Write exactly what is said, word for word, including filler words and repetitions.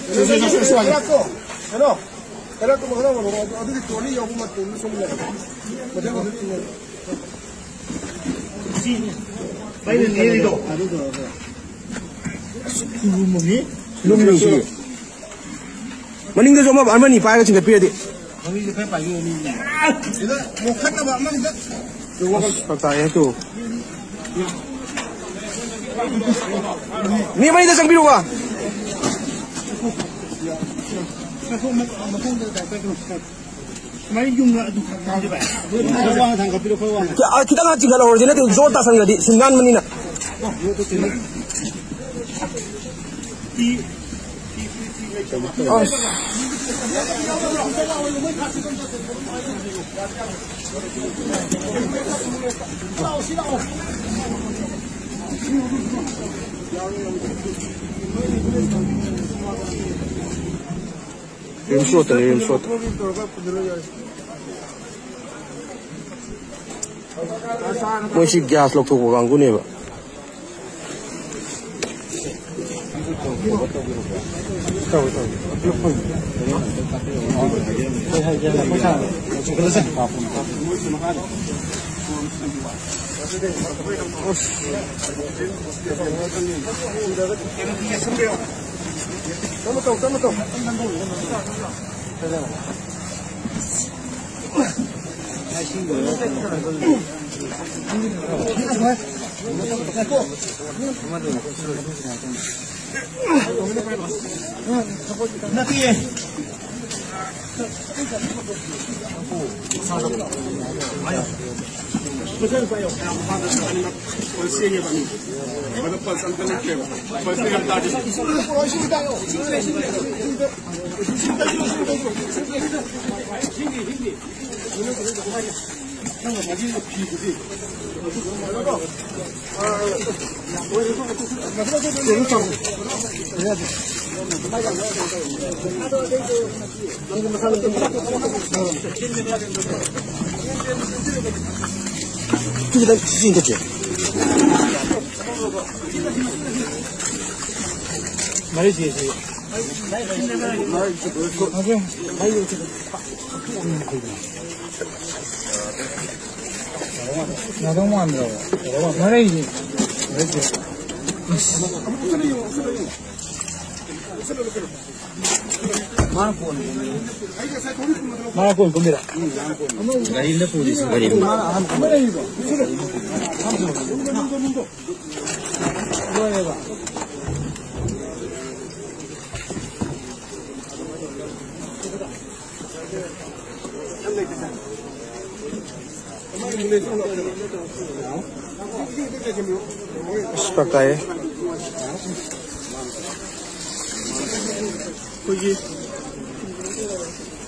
Hello. Hello, come on, come on. I think it's only your woman to somewhere. But then I'm see. By the near it. I don't know. Lumini? Lumini. Maning the Zoma Armani Pirates in the period. Only the paper you need. What kind of money that? The work I have to. Near the Sanguiwa. Kita nggak tinggal original itu zona sang jadi sembilan menit. Rim shot, rim shot. Masih gas lok tu orang gune ba. Tahu tahu. Kamu tahu, kamu tahu. Nanti ya. Ayo. Betul Pak Yo. Polisinya Pak. Pada pasal kena ke. Polisi yang tadi. Polisi kita yo. Kita sini saja. Mari sini. Mari cukup. Oke. Ayo cukup. Nada mau ambil. Mari ini. Mari. Mana pun. Mana pun kumira. Gari le polisi gari. Mana itu? Seperti ini. Pergi.